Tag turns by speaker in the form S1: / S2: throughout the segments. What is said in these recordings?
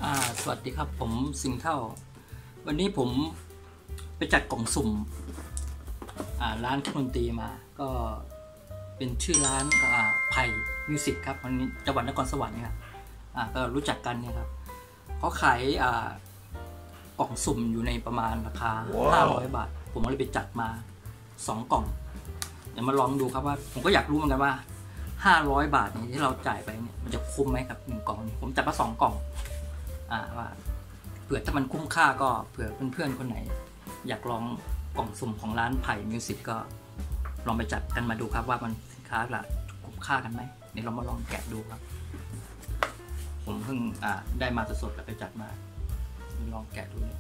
S1: สวัสดีครับผมสิงห์เท่าวันนี้ผมไปจัดกล่องสุ่มร้านเครื่องดนตรีมาก็เป็นชื่อร้านไผ่มิวสิกครับวันนี้จังหวัดนครสวรรค์ครับก็รู้จักกันเนี่ยครับเขาขายกล่องสุ่มอยู่ในประมาณราคา500 บาทผมก็เลยไปจัดมา2 กล่องเดี๋ยวมาลองดูครับว่าผมก็อยากรู้เหมือนกันว่า500 บาทนี้ที่เราจ่ายไปเนี่ยมันจะคุ้มไหมครับ1 กล่องผมจัดมา2 กล่องว่าเผื่อถ้ามันคุ้มค่าก็เผื่อเพื่อนๆคนไหนอยากลองกล่องสุ่มของร้านไผ่มิวสิกก็ลองไปจัดกันมาดูครับว่ามันสินค้าละคุ้มค่ากันไหมเดี๋ยวเรามาลองแกะดูครับผมเพิ่งได้มาสดๆแล้วไปจัดมาลองแกะดู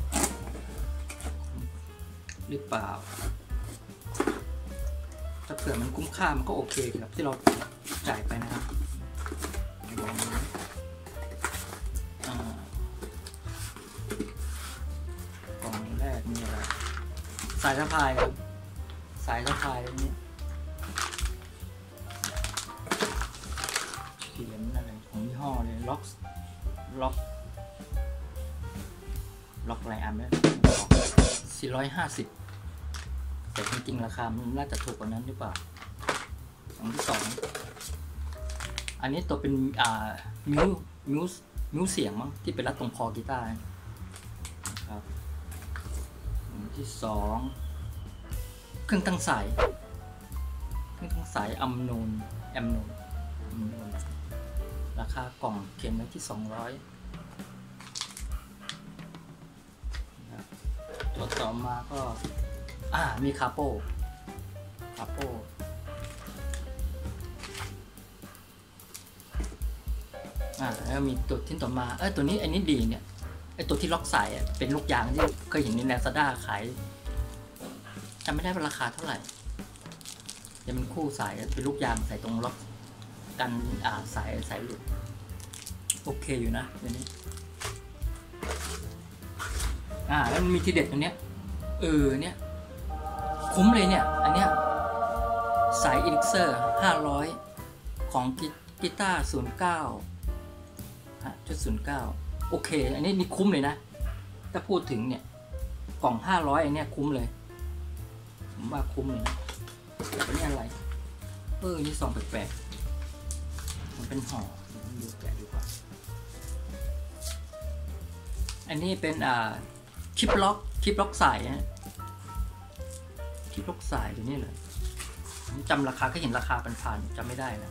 S1: หรือเปล่าถ้าเผื่อมันคุ้มค่ามันก็โอเคครับที่เราจ่ายไปนะครับกล่องแรกมีอะไรสายสะพายครับสายสะพายนี้เขียนอะไรของยี่ห้อเลยล็อกอะไรอันนี้450แต่จริงๆราคามันน่าจะถูกกว่านั้นหรือเปล่าของที่2อันนี้ตัวเป็นมิวเสียงมั้งที่เป็นรัดตรงคอกีตาร์ครับของที่2เครื่องตั้งสายแอมโนนราคากล่องเขียนไว้ที่200ตัวต่อมาก็มีคาโป้แล้วมีตัวที่ต่อมาตัวนี้อันนี้ดีเนี่ยไอตัวที่ล็อกสายเป็นลูกยางที่เคยเห็นใน Lazada ขายจำไม่ได้ว่าราคาเท่าไหร่จะเป็นคู่สายเป็นลูกยางใส่ตรงล็อกกันสายหลุดโอเคอยู่นะตัวนี้แล้วมันมีทีเด็ดตรงเนี้ยเนี่ยคุ้มเลยเนี่ยอันเนี้ยสายอิลิกเซอร์500ของกีตาร์09.09โอเคอันนี้นี่คุ้มเลยนะถ้าพูดถึงเนี่ยกล่อง500อันเนี้ยคุ้มเลยผมว่าคุ้มเลยนะอันนี้อะไรนี่ซองแปลกๆมันเป็นห่อดูแกะดูก่อนอันนี้เป็นคลิปล็อกสายนะคลิปล็อกสายตัวนี้เลยจำราคาก็เห็นราคาผ่านๆจำไม่ได้นะ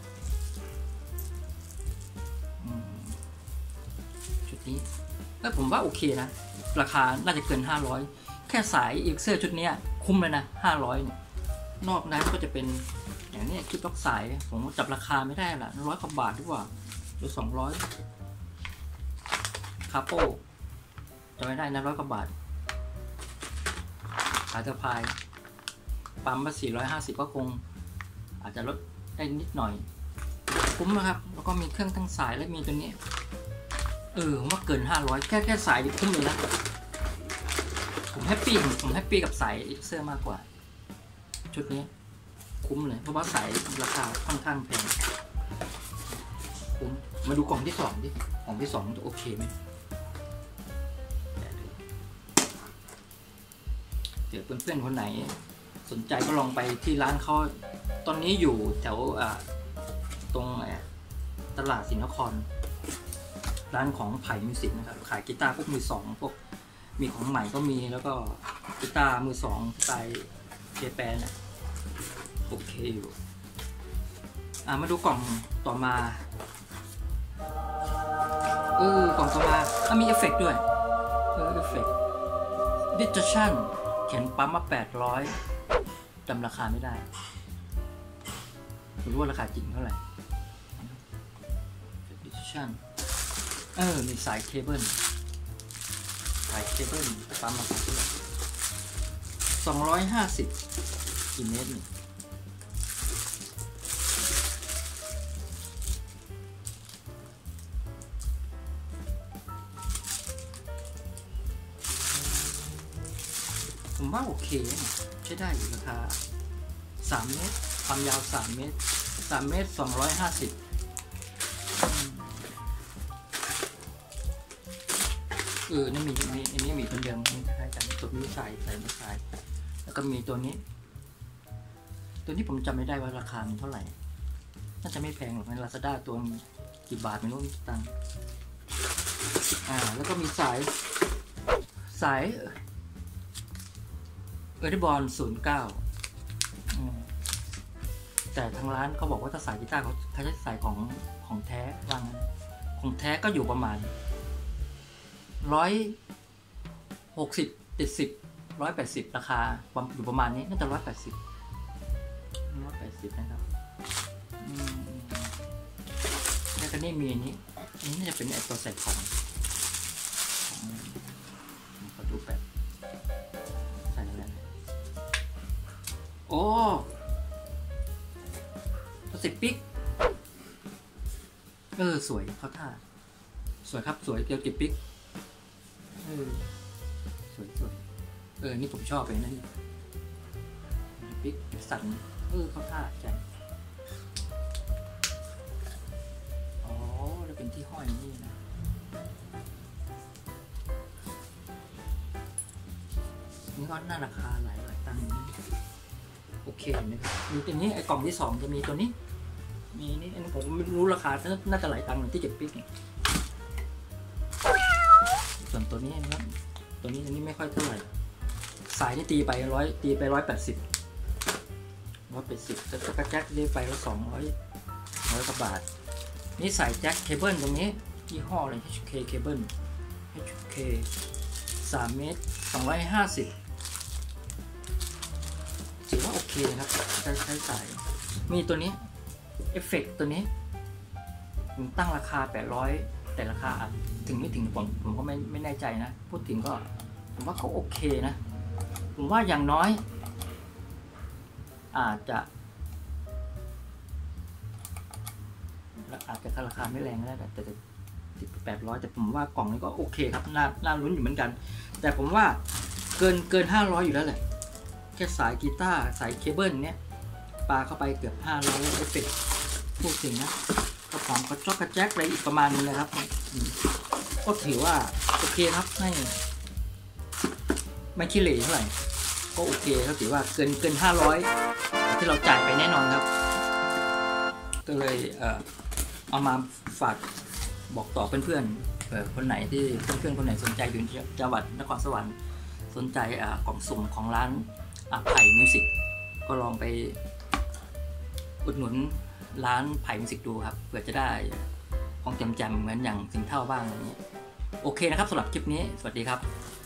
S1: ชุดนี้ผมว่าโอเคนะราคาน่าจะเกิน500แค่สายอีกเสื้อชุดนี้คุ้มเลยนะ500เนี่ยนอกนั้นก็จะเป็นอย่างนี้คลิปล็อกสายผมจับราคาไม่ได้ละ100 กว่าบาทดีกว่าหรือ200คาโป้จำไม่ได้นะ100 กว่าบาทสายสะพายปั๊มมา450ก็คงอาจจะลดได้นิดหน่อยคุ้มนะครับแล้วก็มีเครื่องทั้งสายและมีตัวนี้ผมว่าเกิน500แค่สายคุ้มเลยนะผมแฮปปี้กับสายเสื้อมากกว่าชุดนี้คุ้มเลยเพราะว่าสายราคาค่อนข้างแพงคุ้มมาดูกล่องที่2ดิกล่องที่2จะโอเคไหมเดี๋ยวเพื่อนๆคนไหนสนใจก็ลองไปที่ร้านเขาตอนนี้อยู่แถวตรงตลาดศรีนครร้านของไผ่มิวสิกนะครับขายกีตาร์พวกมือ2พวกมีของใหม่ก็มีแล้วก็กีตาร์มือ2สไตล์เจแปนโอเคอยู่มาดูกล่องต่อมากล่องต่อมามีเอฟเฟกต์ด้วยเอฟเฟกต์ดิจิชันเขียนปั๊มมา800จำราคาไม่ได้ไม่รู้ว่าราคาจริงเท่าไหร่ดิจิชันมีสายเคเบิลปั๊มมาเท่าไหร่250กี่เมตรนี่ผมว่าโอเคใช้ได้อยู่ราคา3 เมตรความยาว3 เมตร250 นี่มีอันนี้มีคนเดิมคล้ายกันตัวนี้ใส่ไม่ใส่แล้วก็มีตัวนี้ผมจำไม่ได้ว่าราคามันเท่าไหร่น่าจะไม่แพงหรอกใน Lazada ตัวกี่บาทไม่รู้ตังค์แล้วก็มีสายที่บอล09แต่ทางร้านเขาบอกว่าถ้าสายกีตาร์เขาใช้สายของแท้วางของแท้ก็อยู่ประมาณ160-180ราคาอยู่ประมาณนี้น่าจะ180นะครับแล้วก็นี่มีอันนี้น่าจะเป็นตัวใส่ของขอดูแบบใส่อะไรโอ้ตัวสิบปิ๊กสวยเขาท่าสวยครับสวยเกี่ยวกับปิ๊กสวยนี่ผมชอบเลยนะนี่ปิ๊กสันเขาท่าใจแล้วเป็นที่ห้อยนี่นะนี่ก็น่าราคาหลายตังค์โอเคนะครับมีตัวนี้ไอ้กล่องที่2จะมีตัวนี้มีนี่อันนี้ผมไม่รู้ราคาน่าจะหลายตังค์ที่เก็บปิ๊กเนี่ยส่วนตัวนี้นะครับตัวนี้อันนี้ไม่ค่อยเท่าไหร่สายนี่ตีไป180แต่กระแจ็คได้ไปละ200กว่าบาทนี่ใส่แจ็คเคเบิลตรงนี้ยี่ห้ออะไร HK เคเบิล HK 3 เมตร 250ถือว่าโอเคนะครับใช้สายมีตัวนี้เอฟเฟกต์ตัวนี้ผมตั้งราคา800แต่ราคาถึงไม่ถึงผมก็ไม่แน่ใจนะพูดถึงก็ผมว่าเขาโอเคนะผมว่าอย่างน้อยอาจจะราคาไม่แรงก็ได้แต่800แต่ผมว่ากล่องนี้ก็โอเคครับน่าลุ้นอยู่เหมือนกันแต่ผมว่าเกิน500อยู่แล้วแหละแค่สายกีตาร์สายเคเบิลเนี้ยปาเข้าไปเกือบ500แล้วเอฟเฟกต์พูดถึงนะกระป๋องกระจกกระแจ็คอะไรอีกประมาณนึงนะครับก็ถือว่าโอเคครับไม่ขี้เหร่เท่าไหร่ก็โอเคครับถือว่าเกิน500ที่เราจ่ายไปแน่นอนครับก็เลยเอามาฝากบอกต่อเพื่อนๆคนไหนที่เพื่อนๆคนไหนสนใจอยู่จังหวัดนครสวรรค์สนใจกล่องสุ่มของร้านไผ่มิวสิกก็ลองไปอุดหนุนร้านไผ่มิวสิกดูครับเผื่อจะได้ของแจมๆเหมือนอย่างสิงเท่าบ้างอะไรเงี้ยโอเคนะครับสำหรับคลิปนี้สวัสดีครับ